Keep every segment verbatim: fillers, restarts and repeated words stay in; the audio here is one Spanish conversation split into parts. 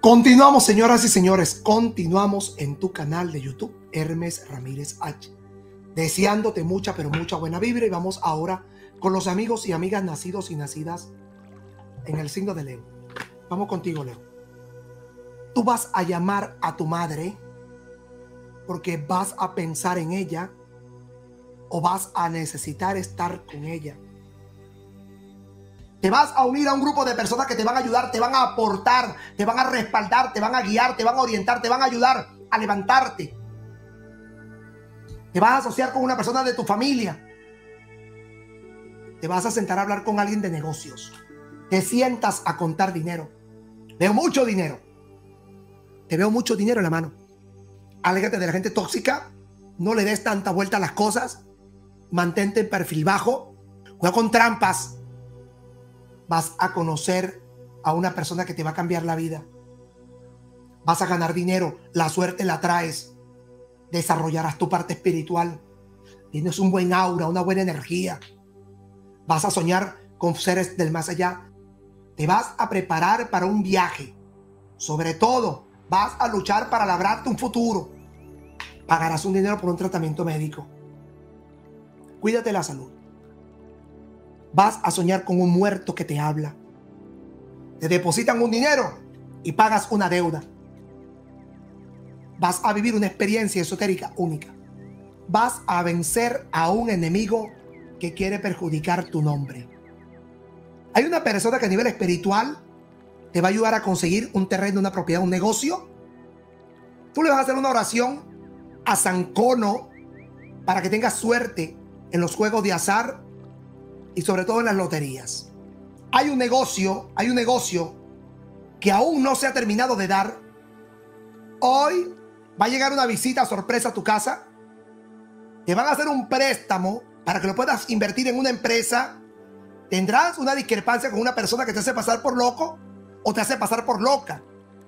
Continuamos, señoras y señores, continuamos en tu canal de YouTube, Hermes Ramírez H. Deseándote mucha, pero mucha buena vibra. Y vamos ahora con los amigos y amigas nacidos y nacidas en el signo de Leo. Vamos contigo, Leo. Tú vas a llamar a tu madre porque vas a pensar en ella o vas a necesitar estar con ella. Te vas a unir a un grupo de personas que te van a ayudar, te van a aportar, te van a respaldar, te van a guiar, te van a orientar, te van a ayudar a levantarte. Te vas a asociar con una persona de tu familia. Te vas a sentar a hablar con alguien de negocios. Te sientas a contar dinero. Veo mucho dinero. Te veo mucho dinero en la mano. Aléjate de la gente tóxica. No le des tanta vuelta a las cosas. Mantente en perfil bajo. Juega con trampas. Vas a conocer a una persona que te va a cambiar la vida. Vas a ganar dinero. La suerte la traes. Desarrollarás tu parte espiritual. Tienes un buen aura, una buena energía. Vas a soñar con seres del más allá. Te vas a preparar para un viaje. Sobre todo, vas a luchar para labrarte un futuro. Pagarás un dinero por un tratamiento médico. Cuídate la salud. Vas a soñar con un muerto que te habla. Te depositan un dinero y pagas una deuda. Vas a vivir una experiencia esotérica única. Vas a vencer a un enemigo que quiere perjudicar tu nombre. Hay una persona que a nivel espiritual te va a ayudar a conseguir un terreno, una propiedad, un negocio. Tú le vas a hacer una oración a San Cono para que tengas suerte en los juegos de azar y sobre todo en las loterías. Hay un negocio, hay un negocio que aún no se ha terminado de dar. Hoy va a llegar una visita sorpresa a tu casa. Te van a hacer un préstamo para que lo puedas invertir en una empresa. Tendrás una discrepancia con una persona que te hace pasar por loco o te hace pasar por loca.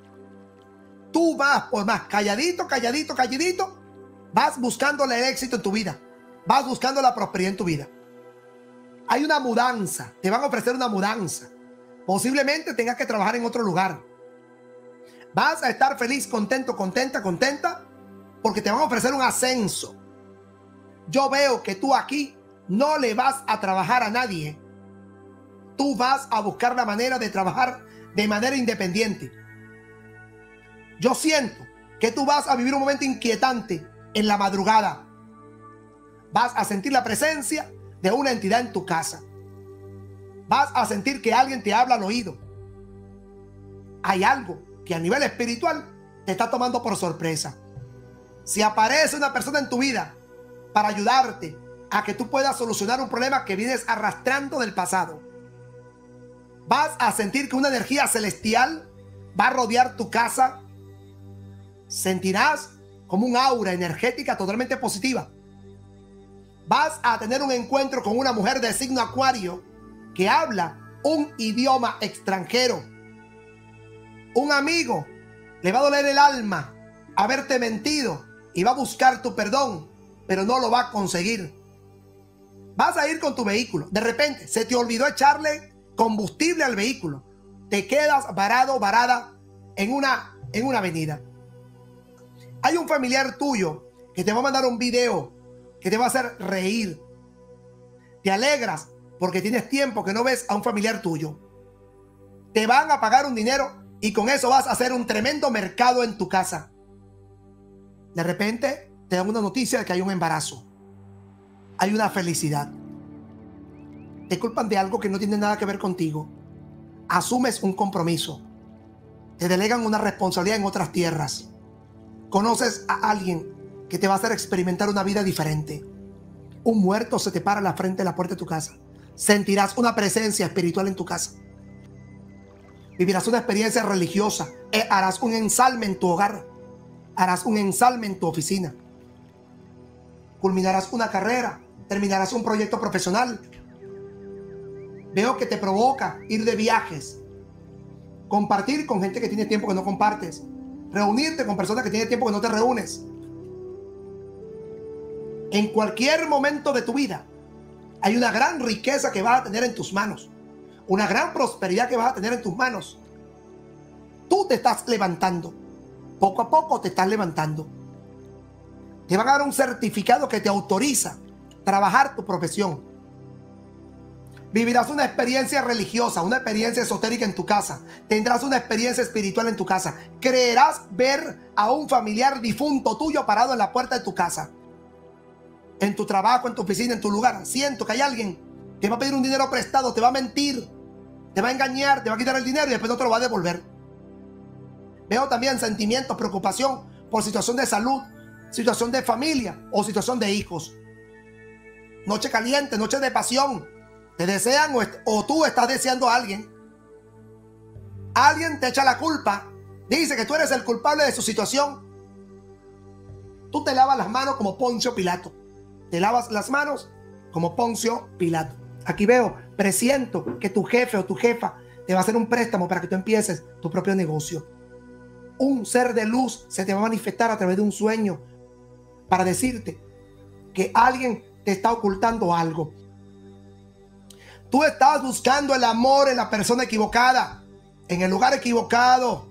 Tú vas por más calladito, calladito, calladito. Vas buscando el éxito en tu vida. Vas buscando la prosperidad en tu vida. Hay una mudanza. Te van a ofrecer una mudanza. Posiblemente tengas que trabajar en otro lugar. Vas a estar feliz, contento, contenta, contenta, porque te van a ofrecer un ascenso. Yo veo que tú aquí no le vas a trabajar a nadie. Tú vas a buscar la manera de trabajar de manera independiente. Yo siento que tú vas a vivir un momento inquietante en la madrugada. Vas a sentir la presencia de una entidad en tu casa. Vas a sentir que alguien te habla al oído. Hay algo que a nivel espiritual te está tomando por sorpresa. Si aparece una persona en tu vida para ayudarte a que tú puedas solucionar un problema que vienes arrastrando del pasado, vas a sentir que una energía celestial va a rodear tu casa. Sentirás como un aura energética totalmente positiva. Vas a tener un encuentro con una mujer de signo Acuario que habla un idioma extranjero. Un amigo le va a doler el alma haberte mentido y va a buscar tu perdón, pero no lo va a conseguir. Vas a ir con tu vehículo. De repente se te olvidó echarle combustible al vehículo. Te quedas varado, varada en una, en una avenida. Hay un familiar tuyo que te va a mandar un video que te va a hacer reír. Te alegras porque tienes tiempo que no ves a un familiar tuyo. Te van a pagar un dinero y con eso vas a hacer un tremendo mercado en tu casa. De repente te dan una noticia de que hay un embarazo. Hay una felicidad. Te culpan de algo que no tiene nada que ver contigo. Asumes un compromiso. Te delegan una responsabilidad en otras tierras. Conoces a alguien que te va a hacer experimentar una vida diferente. Un muerto se te para a la frente de la puerta de tu casa. Sentirás una presencia espiritual en tu casa. Vivirás una experiencia religiosa. Eh, harás un ensalme en tu hogar. Harás un ensalme en tu oficina. Culminarás una carrera. Terminarás un proyecto profesional. Veo que te provoca ir de viajes. Compartir con gente que tiene tiempo que no compartes. Reunirte con personas que tienen tiempo que no te reúnes. En cualquier momento de tu vida hay una gran riqueza que vas a tener en tus manos. Una gran prosperidad que vas a tener en tus manos. Tú te estás levantando. Poco a poco te estás levantando. Te van a dar un certificado que te autoriza a trabajar tu profesión. Vivirás una experiencia religiosa, una experiencia esotérica en tu casa. Tendrás una experiencia espiritual en tu casa. Creerás ver a un familiar difunto tuyo parado en la puerta de tu casa. En tu trabajo, en tu oficina, en tu lugar. Siento que hay alguien que va a pedir un dinero prestado, te va a mentir, te va a engañar, te va a quitar el dinero y después no te lo va a devolver. Veo también sentimientos, preocupación por situación de salud, situación de familia o situación de hijos. Noche caliente, noche de pasión. Te desean o, o tú estás deseando a alguien. Alguien te echa la culpa. Dice que tú eres el culpable de su situación. Tú te lavas las manos como Poncio Pilato. Te lavas las manos como Poncio Pilato. Aquí veo, presiento que tu jefe o tu jefa te va a hacer un préstamo para que tú empieces tu propio negocio. Un ser de luz se te va a manifestar a través de un sueño para decirte que alguien te está ocultando algo. Tú estás buscando el amor en la persona equivocada, en el lugar equivocado.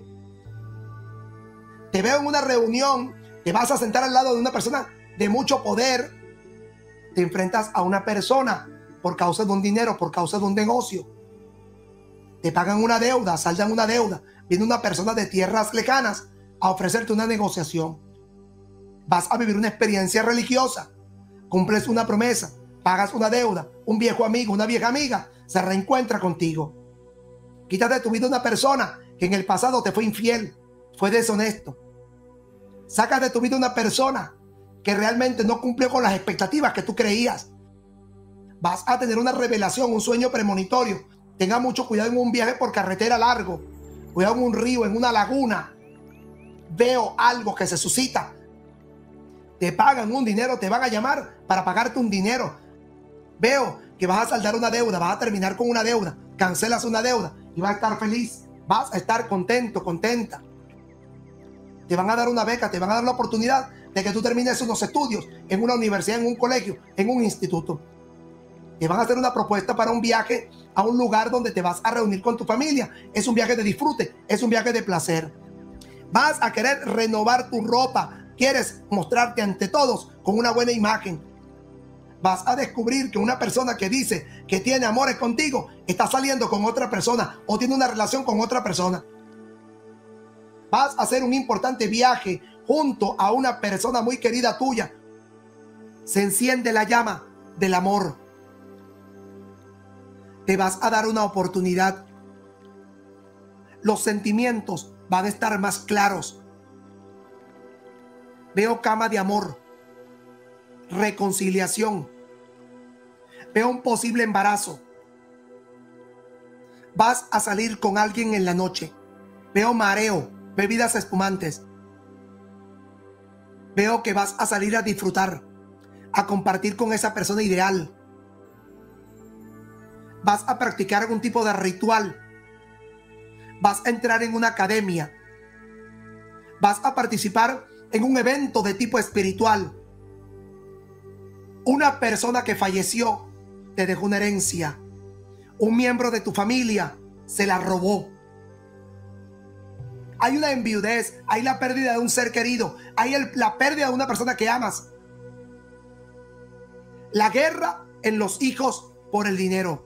Te veo en una reunión, te vas a sentar al lado de una persona de mucho poder. Te enfrentas a una persona por causa de un dinero, por causa de un negocio. Te pagan una deuda, saldan una deuda. Viene una persona de tierras lejanas a ofrecerte una negociación. Vas a vivir una experiencia religiosa. Cumples una promesa, pagas una deuda. Un viejo amigo, una vieja amiga se reencuentra contigo. Quítate de tu vida una persona que en el pasado te fue infiel, fue deshonesto. Saca de tu vida una persona que realmente no cumplió con las expectativas que tú creías. Vas a tener una revelación, un sueño premonitorio. Tenga mucho cuidado en un viaje por carretera largo. Cuidado en un río, en una laguna. Veo algo que se suscita. Te pagan un dinero, te van a llamar para pagarte un dinero. Veo que vas a saldar una deuda, vas a terminar con una deuda. Cancelas una deuda y vas a estar feliz. Vas a estar contento, contenta. Te van a dar una beca, te van a dar la oportunidad de que tú termines unos estudios en una universidad, en un colegio, en un instituto. Te van a hacer una propuesta para un viaje a un lugar donde te vas a reunir con tu familia. Es un viaje de disfrute, es un viaje de placer. Vas a querer renovar tu ropa. Quieres mostrarte ante todos con una buena imagen. Vas a descubrir que una persona que dice que tiene amores contigo está saliendo con otra persona o tiene una relación con otra persona. Vas a hacer un importante viaje junto a una persona muy querida tuya. Se enciende la llama del amor. Te vas a dar una oportunidad. Los sentimientos van a estar más claros. Veo cama de amor, reconciliación. Veo un posible embarazo. Vas a salir con alguien en la noche. Veo mareo, bebidas espumantes. Veo que vas a salir a disfrutar, a compartir con esa persona ideal. Vas a practicar algún tipo de ritual. Vas a entrar en una academia. Vas a participar en un evento de tipo espiritual. Una persona que falleció te dejó una herencia. Un miembro de tu familia se la robó. Hay una enviudez, hay la pérdida de un ser querido, hay el, la pérdida de una persona que amas. La guerra en los hijos por el dinero.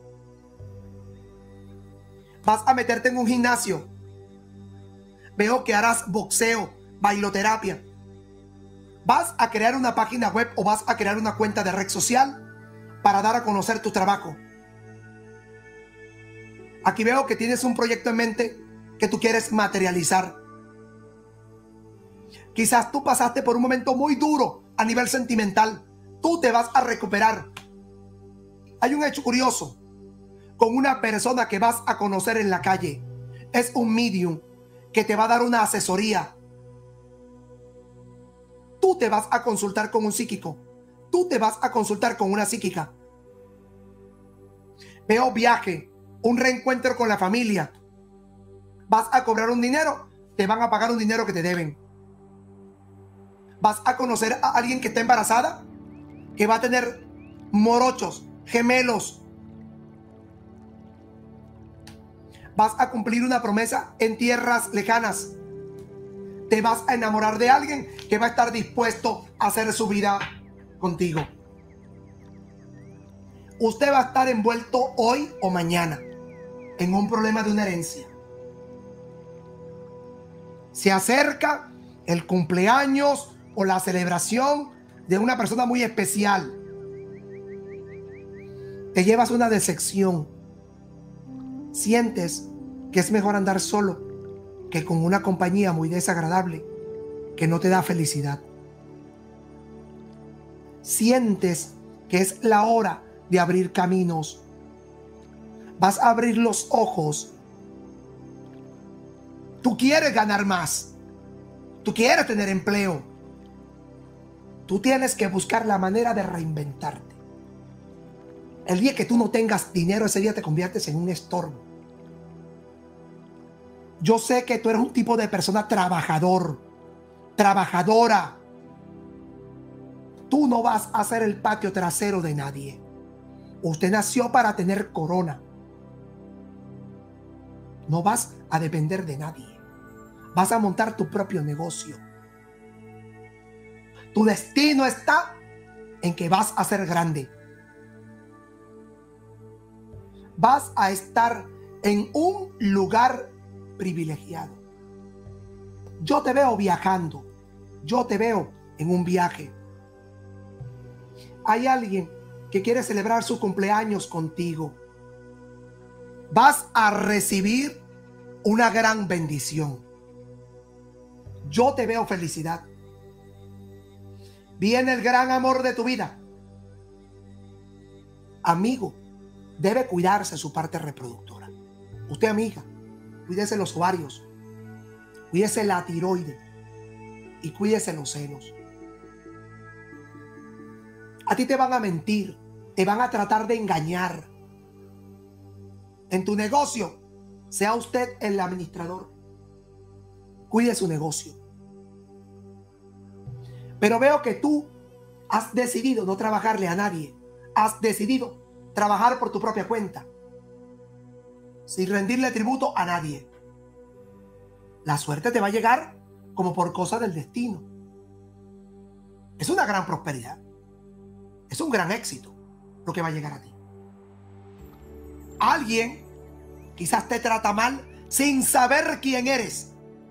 Vas a meterte en un gimnasio. Veo que harás boxeo, bailoterapia. Vas a crear una página web o vas a crear una cuenta de red social para dar a conocer tu trabajo. Aquí veo que tienes un proyecto en mente que tú quieres materializar. Quizás tú pasaste por un momento muy duro a nivel sentimental. Tú te vas a recuperar. Hay un hecho curioso con una persona que vas a conocer en la calle. Es un medium que te va a dar una asesoría. Tú te vas a consultar con un psíquico. Tú te vas a consultar con una psíquica. Veo viaje, un reencuentro con la familia. Vas a cobrar un dinero, te van a pagar un dinero que te deben. Vas a conocer a alguien que está embarazada, que va a tener morochos, gemelos. Vas a cumplir una promesa en tierras lejanas. Te vas a enamorar de alguien que va a estar dispuesto a hacer su vida contigo. Usted va a estar envuelto hoy o mañana en un problema de una herencia. Se acerca el cumpleaños o la celebración de una persona muy especial. Te llevas una decepción. Sientes que es mejor andar solo que con una compañía muy desagradable que no te da felicidad. Sientes que es la hora de abrir caminos. Vas a abrir los ojos. Tú quieres ganar más. Tú quieres tener empleo. Tú tienes que buscar la manera de reinventarte. El día que tú no tengas dinero, ese día te conviertes en un estorbo. Yo sé que tú eres un tipo de persona trabajador, trabajadora. Tú no vas a ser el patio trasero de nadie. Usted nació para tener corona. No vas a depender de nadie. Vas a montar tu propio negocio. Tu destino está en que vas a ser grande. Vas a estar en un lugar privilegiado. Yo te veo viajando. Yo te veo en un viaje. Hay alguien que quiere celebrar su cumpleaños contigo. Vas a recibir una gran bendición. Yo te veo felicidad. Viene el gran amor de tu vida. Amigo, debe cuidarse su parte reproductora. Usted, amiga, cuídese los ovarios, cuídese la tiroides y cuídese los senos. A ti te van a mentir, te van a tratar de engañar. En tu negocio, sea usted el administrador. Cuide su negocio. Pero veo que tú has decidido no trabajarle a nadie. Has decidido trabajar por tu propia cuenta, sin rendirle tributo a nadie. La suerte te va a llegar como por cosa del destino. Es una gran prosperidad. Es un gran éxito lo que va a llegar a ti. Alguien quizás te trata mal sin saber quién eres.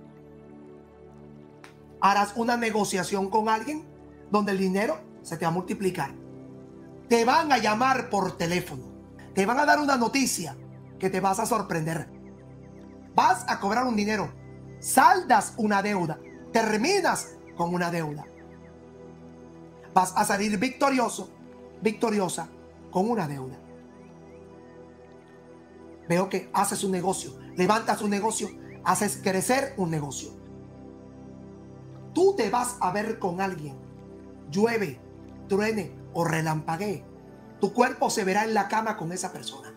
Harás una negociación con alguien donde el dinero se te va a multiplicar. Te van a llamar por teléfono. Te van a dar una noticia que te vas a sorprender. Vas a cobrar un dinero. Saldas una deuda. Terminas con una deuda. Vas a salir victorioso, victoriosa con una deuda. Veo que haces un negocio. Levantas un negocio. Haces crecer un negocio. Tú te vas a ver con alguien. Llueve, truene o relampaguee. Tu cuerpo se verá en la cama con esa persona.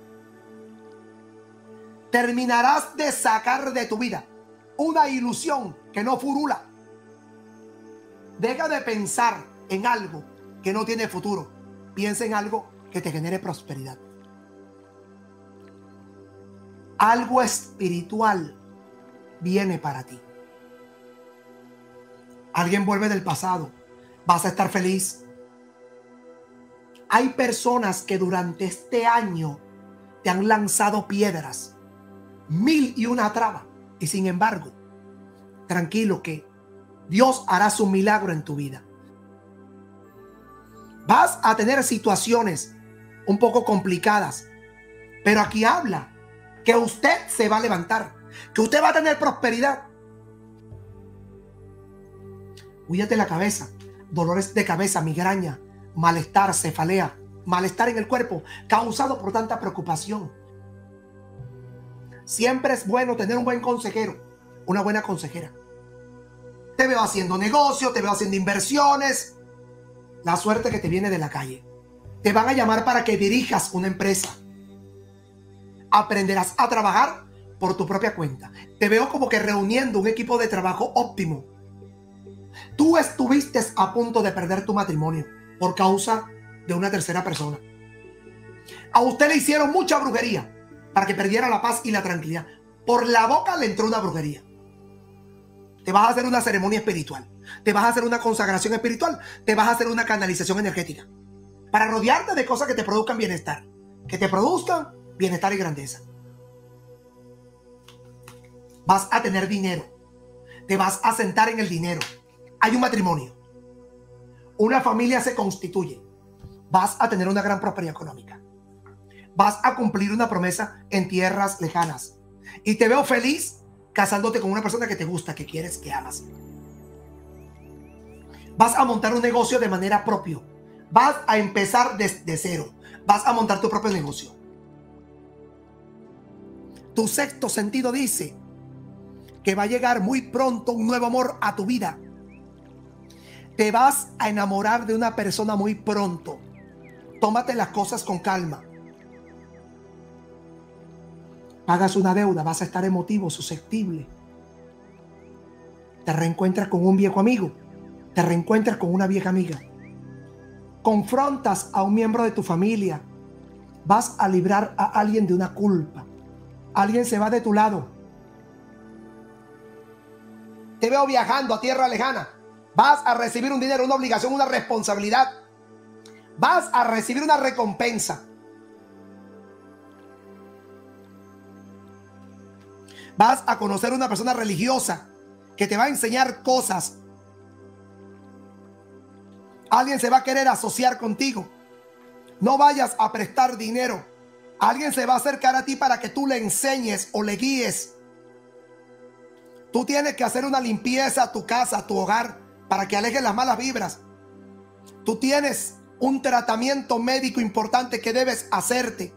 Terminarás de sacar de tu vida una ilusión que no furula. Deja de pensar en algo que no tiene futuro. Piensa en algo que te genere prosperidad. Algo espiritual viene para ti. Alguien vuelve del pasado. Vas a estar feliz. Hay personas que durante este año te han lanzado piedras, mil y una traba, y sin embargo, tranquilo que Dios hará su milagro en tu vida. Vas a tener situaciones un poco complicadas, pero aquí habla que usted se va a levantar, que usted va a tener prosperidad. Cuídate la cabeza, dolores de cabeza, migraña, malestar, cefalea, malestar en el cuerpo causado por tanta preocupación. Siempre es bueno tener un buen consejero, una buena consejera. Te veo haciendo negocio, te veo haciendo inversiones. La suerte que te viene de la calle. Te van a llamar para que dirijas una empresa. Aprenderás a trabajar por tu propia cuenta. Te veo como que reuniendo un equipo de trabajo óptimo. Tú estuviste a punto de perder tu matrimonio por causa de una tercera persona. A usted le hicieron mucha brujería para que perdiera la paz y la tranquilidad. Por la boca le entró una brujería. Te vas a hacer una ceremonia espiritual. Te vas a hacer una consagración espiritual. Te vas a hacer una canalización energética. Para rodearte de cosas que te produzcan bienestar. Que te produzcan bienestar y grandeza. Vas a tener dinero. Te vas a sentar en el dinero. Hay un matrimonio. Una familia se constituye. Vas a tener una gran prosperidad económica. Vas a cumplir una promesa en tierras lejanas. Y te veo feliz casándote con una persona que te gusta, que quieres, que amas. Vas a montar un negocio de manera propia. Vas a empezar desde cero. Vas a montar tu propio negocio. Tu sexto sentido dice que va a llegar muy pronto un nuevo amor a tu vida. Te vas a enamorar de una persona muy pronto. Tómate las cosas con calma. Pagas una deuda, vas a estar emotivo, susceptible. Te reencuentras con un viejo amigo. Te reencuentras con una vieja amiga. Confrontas a un miembro de tu familia. Vas a librar a alguien de una culpa. Alguien se va de tu lado. Te veo viajando a tierra lejana. Vas a recibir un dinero, una obligación, una responsabilidad. Vas a recibir una recompensa. Vas a conocer a una persona religiosa que te va a enseñar cosas. Alguien se va a querer asociar contigo. No vayas a prestar dinero. Alguien se va a acercar a ti para que tú le enseñes o le guíes. Tú tienes que hacer una limpieza a tu casa, a tu hogar, para que alejes las malas vibras. Tú tienes un tratamiento médico importante que debes hacerte.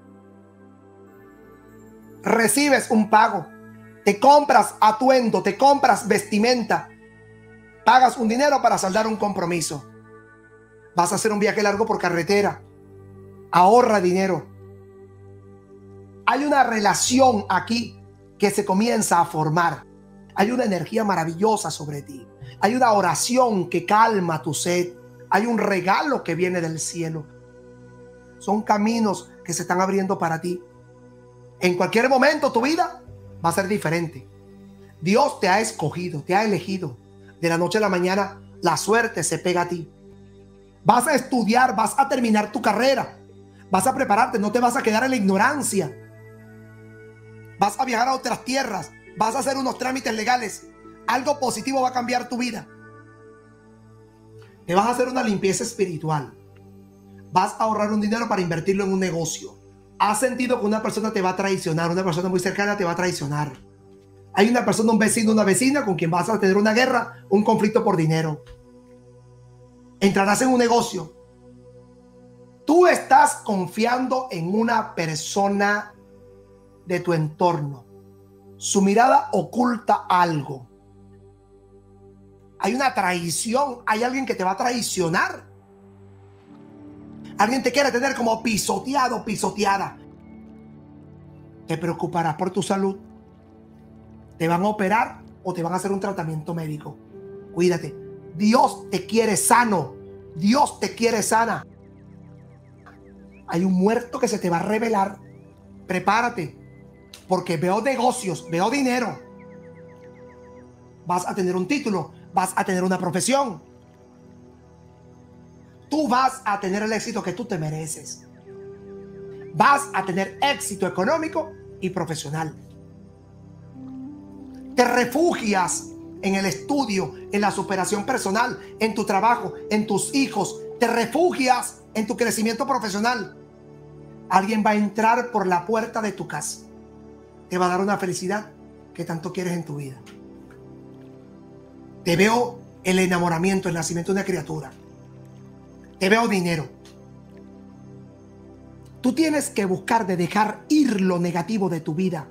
Recibes un pago. Te compras atuendo, te compras vestimenta. Pagas un dinero para saldar un compromiso. Vas a hacer un viaje largo por carretera. Ahorra dinero. Hay una relación aquí que se comienza a formar. Hay una energía maravillosa sobre ti. Hay una oración que calma tu sed. Hay un regalo que viene del cielo. Son caminos que se están abriendo para ti. En cualquier momento tu vida va a ser diferente. Dios te ha escogido, te ha elegido. De la noche a la mañana la suerte se pega a ti. Vas a estudiar, vas a terminar tu carrera. Vas a prepararte, no te vas a quedar en la ignorancia. Vas a viajar a otras tierras. Vas a hacer unos trámites legales. Algo positivo va a cambiar tu vida. Te vas a hacer una limpieza espiritual. Vas a ahorrar un dinero para invertirlo en un negocio. Has sentido que una persona te va a traicionar. Una persona muy cercana te va a traicionar. Hay una persona, un vecino, una vecina con quien vas a tener una guerra, un conflicto por dinero. Entrarás en un negocio. Tú estás confiando en una persona de tu entorno. Su mirada oculta algo. Hay una traición. Hay alguien que te va a traicionar. Alguien te quiere tener como pisoteado, pisoteada. Te preocuparás por tu salud. Te van a operar o te van a hacer un tratamiento médico. Cuídate. Dios te quiere sano. Dios te quiere sana. Hay un muerto que se te va a revelar. Prepárate. Porque veo negocios, veo dinero. Vas a tener un título. Vas a tener una profesión. Tú vas a tener el éxito que tú te mereces. Vas a tener éxito económico y profesional. Te refugias en el estudio, en la superación personal, en tu trabajo, en tus hijos. Te refugias en tu crecimiento profesional. Alguien va a entrar por la puerta de tu casa. Te va a dar una felicidad que tanto quieres en tu vida. Te veo el enamoramiento, el nacimiento de una criatura. Te veo dinero. Tú tienes que buscar de dejar ir lo negativo de tu vida.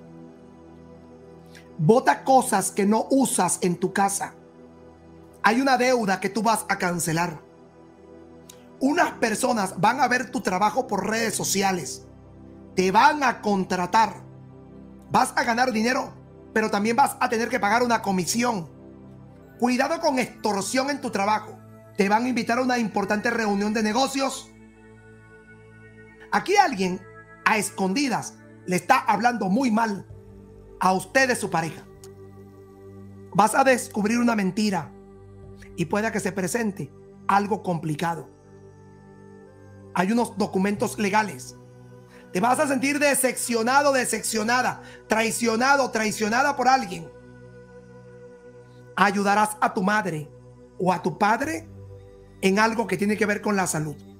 Bota cosas que no usas en tu casa. Hay una deuda que tú vas a cancelar. Unas personas van a ver tu trabajo por redes sociales. Te van a contratar. Vas a ganar dinero, pero también vas a tener que pagar una comisión. Cuidado con extorsión en tu trabajo. Te van a invitar a una importante reunión de negocios. Aquí alguien, a escondidas, le está hablando muy mal a usted de su pareja. Vas a descubrir una mentira y pueda que se presente algo complicado. Hay unos documentos legales. Te vas a sentir decepcionado, decepcionada, traicionado, traicionada por alguien. Ayudarás a tu madre o a tu padre en algo que tiene que ver con la salud.